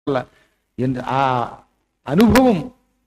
వల్ల ఆ అనుభవం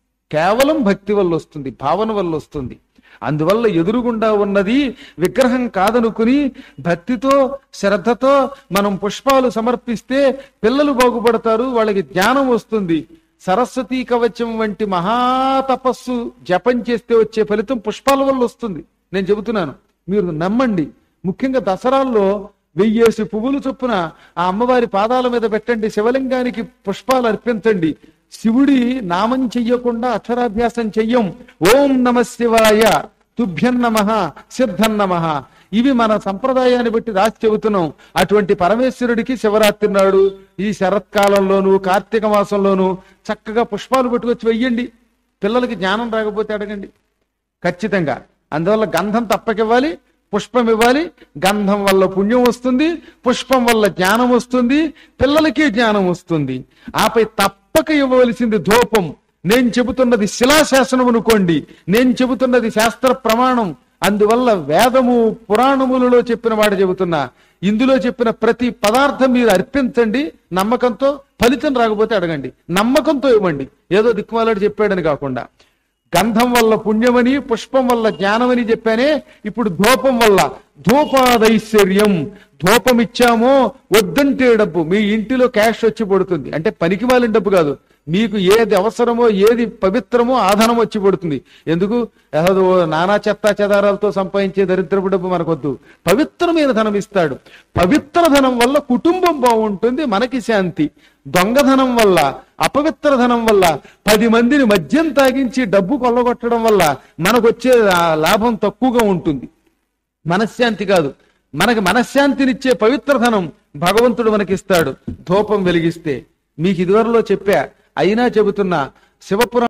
కేవలం భక్తి వల్ల వస్తుంది, భావన వల్ల వస్తుంది. అందువల్ల ఎదురుగుండా ఉన్నది విగ్రహం కాదనుకుని భక్తితో శ్రద్ధతో మనం పుష్పాలు సమర్పిస్తే పిల్లలు బాగుపడతారు, వాళ్ళకి జ్ఞానం వస్తుంది. సరస్వతీ కవచం వంటి మహాతపస్సు జపం చేస్తే వచ్చే ఫలితం పుష్పాల వల్ల వస్తుంది. నేను చెబుతున్నాను, మీరు నమ్మండి. ముఖ్యంగా దసరాల్లో 1000 పువ్వులు చొప్పున ఆ అమ్మవారి పాదాల మీద పెట్టండి, శివలింగానికి పుష్పాలు అర్పించండి. శివుడి నామం చెయ్యకుండా అక్షరాభ్యాసం చెయ్యం. ఓం నమ శివాయ, తుభ్యం నమః, సిద్ధం నమః. ఇవి మన సంప్రదాయాన్ని బట్టి రాసి చెబుతున్నాం. అటువంటి పరమేశ్వరుడికి శివరాత్రి నాడు ఈ శరత్కాలంలోను కార్తీక మాసంలోను చక్కగా పుష్పాలు పట్టుకొచ్చి వెయ్యండి. పిల్లలకి జ్ఞానం రాకపోతే అడగండి ఖచ్చితంగా. అందువల్ల గంధం తప్పకివ్వాలి, పుష్పం ఇవ్వాలి. గంధం వల్ల పుణ్యం వస్తుంది, పుష్పం వల్ల జ్ఞానం వస్తుంది, పిల్లలకి జ్ఞానం వస్తుంది. ఆపై తప్పక ఇవ్వవలసింది ధూపం. నేను చెబుతున్నది శిలాశాసనం అనుకోండి, నేను చెబుతున్నది శాస్త్ర ప్రమాణం. అందువల్ల వేదము పురాణములలో చెప్పిన మాట చెబుతున్నా. ఇందులో చెప్పిన ప్రతి పదార్థం మీరు అర్పించండి నమ్మకంతో. ఫలితం రాకపోతే అడగండి, నమ్మకంతో ఇవ్వండి. ఏదో దిక్కుమాలాడు చెప్పాడని కాకుండా. గంధం వల్ల పుణ్యమని, పుష్పం వల్ల జ్ఞానమని చెప్పానే. ఇప్పుడు ధూపం వల్ల ధూపాదైశ్వర్యం. ధూపం ఇచ్చామో వద్దంటే డబ్బు మీ ఇంటిలో క్యాష్ వచ్చి పడుతుంది. అంటే పనికి మాలిన డబ్బు కాదు, మీకు ఏది అవసరమో ఏది పవిత్రమో ఆ ధనం వచ్చి పడుతుంది. ఎందుకు ఏదో నానా చెత్తా చెదారాలతో సంపాదించే దరిద్రపు డబ్బు మనకొద్దు. పవిత్రమైన ధనం ఇస్తాడు. పవిత్ర ధనం వల్ల కుటుంబం బాగుంటుంది, మనకి శాంతి. దొంగధనం వల్ల, అపవిత్ర ధనం వల్ల 10 మందిని మద్యం తాగించి డబ్బు కొల్లగొట్టడం వల్ల మనకొచ్చే లాభం తక్కువగా ఉంటుంది. మనశ్శాంతి కాదు, మనకి మనశ్శాంతినిచ్చే పవిత్ర ధనం భగవంతుడు మనకిస్తాడు ధూపం వెలిగిస్తే. మీకు ఇదివరలో చెప్పా, అయినా చెబుతున్నా. శివపురాణం